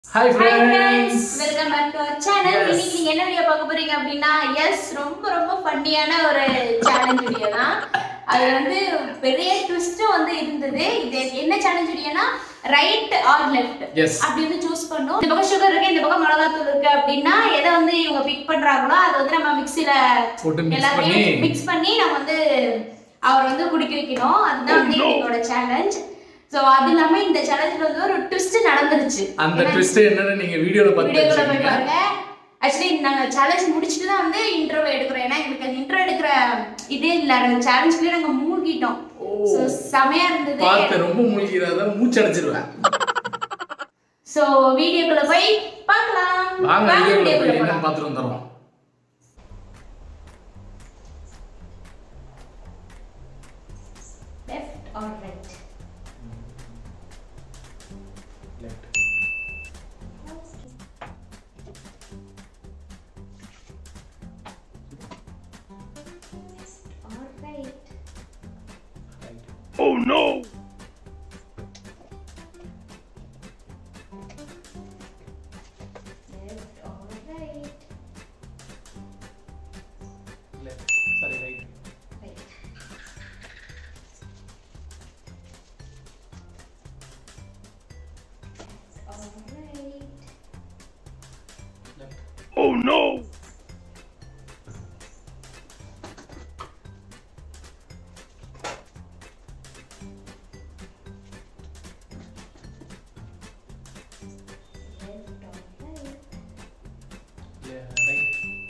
Hi friends, welcome back to our channel. இன்னைக்கு நீங்க என்ன வீடியோ பார்க்க போறீங்க அப்படினா ரொம்ப ஃபன்னியான ஒரு சேலஞ்ச் வீடியோ தான். அது வந்து பெரிய ட்விஸ்ட் வந்து இருந்தது. இது என்ன சேலஞ்ச் வீடியோனா ரைட் ஆர் லெஃப்ட் அப்படி வந்து சூஸ் பண்ணோம். இந்த பக்கம் சுகர் இருக்கு, இந்த பக்கம் மிளகாத்தூள் இருக்கு அப்படினா எதை வந்து இவங்க பிக் பண்றாங்களோ அதை வந்து நம்ம மிக்ஸில எல்லாத்தையும் மிக்ஸ் பண்ணி நம்ம வந்து அவர் வந்து குடிக்க வைக்கணும். அதுதான் வந்து எங்களோட சேலஞ்ச். சோ அது இல்லாம இந்த சேலஞ்சில வந்து ஒரு ட்விஸ்ட் நடந்துருச்சு. அந்த ட்விஸ்ட் என்னன்னு நீங்க வீடியோல பாருங்க. एक्चुअली நாங்க சேலஞ்ச் முடிச்சிட்டு தான் வந்து இன்ட்ரோ எடுக்கறோம். ஏனா எனக்கு அந்த இன்ட்ரோ எடுக்கற இதே இல்ல. அந்த சேலஞ்ச்ல நாங்க மூழ்கிட்டோம். சோ செமையா இருந்தது. பார்த்து ரொம்ப மூழ்கிராத மூச்சு அடைச்சிடுவேன். சோ வீடியோக்குள்ள போய் பார்க்கலாம். வாங்க வீடியோக்குள்ள போய் என்ன பாத்துட்டு வந்துறோம். Left or right? Left. Oh no! Left or right? Left. Sorry, right. Right. All right. Left. Oh no! Left or right? Yeah, right.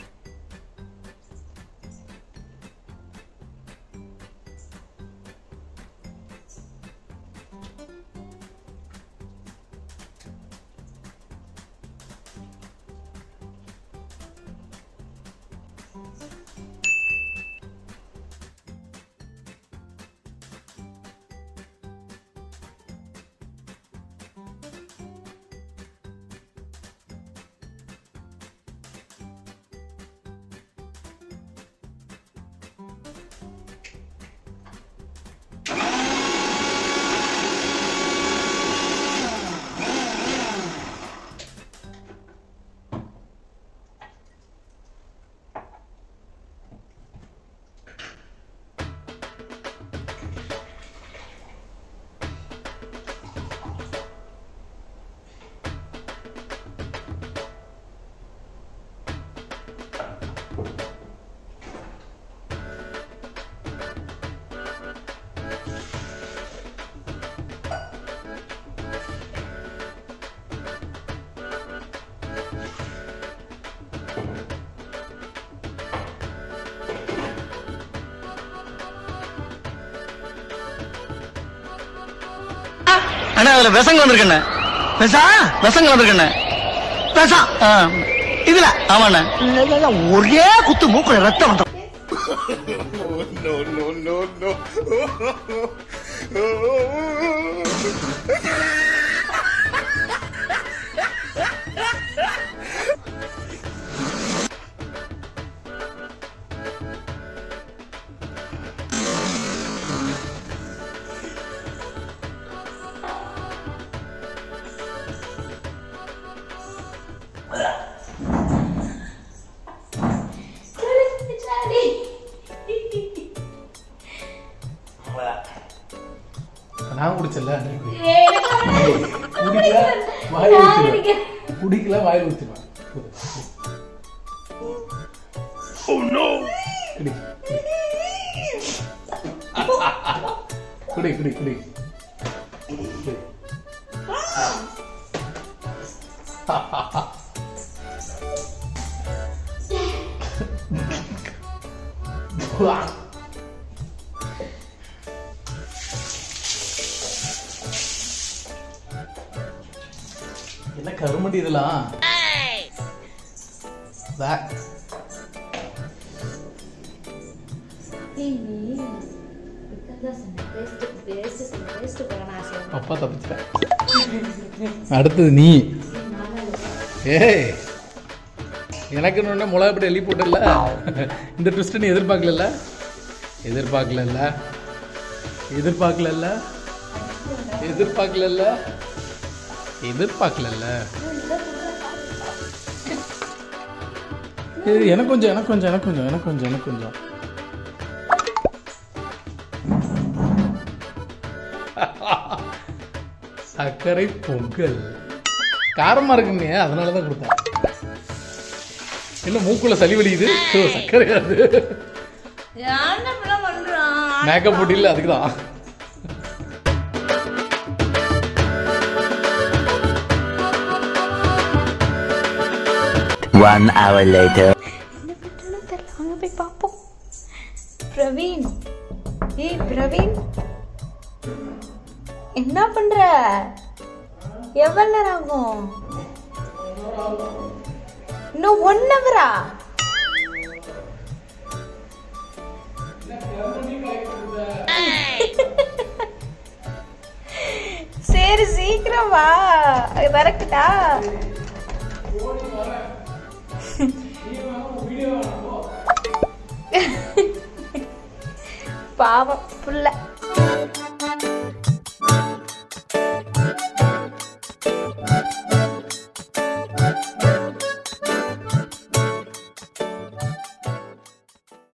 அண்ணா அதுல விஷங்க வந்திருக்கண்ணே. விஷங்க வந்திருக்கண்ணே. இதுல ஆமாண்ணே. ஒரே குத்து மூக்குல ரத்தம் வந்துடும். No, no, no, no. நான் குடிச்சல நீ குடிக்கல வாய் ஊத்திடுவேன். குடிக்கல வாய் ஊத்திடுவேன். Oh no! குடி. குடி குடி குடி. என்ன கருமண்டி இதெல்லாம்? அப்பா தப்பிச்சிட்டேன். அடுத்தது நீ. ஏய் எனக்கு ஒண்ணு மிளகா போட்டு எள்ளி போட்டல. இந்த ட்விஸ்ட் நீ எதிர்பார்க்கல. எதிர்பார்க்கல. எனக்கு கொஞ்சம் சர்க்கரை பொங்கல் காரமா இருக்குங்க, அதனாலதான் கொடுத்தேன். என்ன மூக்குள்ள சளி வலிக்குது? சர்க்கரை அது மேக்கப் போட்டு இல்ல, அதுக்குதான். One hour later. அங்க போய் பாப்போம். பிரவீன், ஏய் பிரவீன், என்ன பண்ற? எவ்வளவு நேரம் ஆகும்? இன்னும் 1 hour-ஆ? சரி சீக்கிரம் வா, வரக்குதா? பாவம் புள்ள.